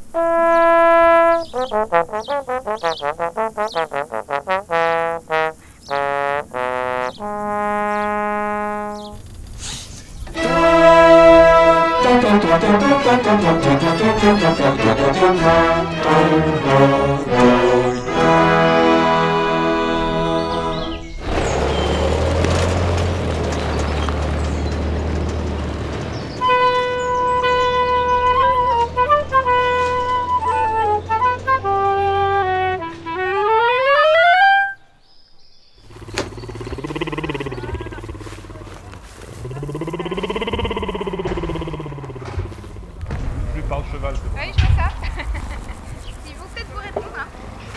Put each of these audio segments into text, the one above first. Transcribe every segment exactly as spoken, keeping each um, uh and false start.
Par le cheval, c'est bon. Oui, je vois ça. Ils vont peut-être vous répondre. Hein.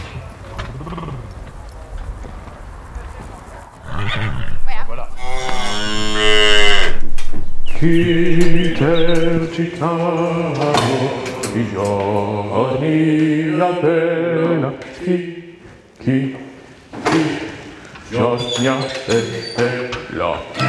Voilà. Peter Chicago, i giorni appena chi, chi, chi, giorni appena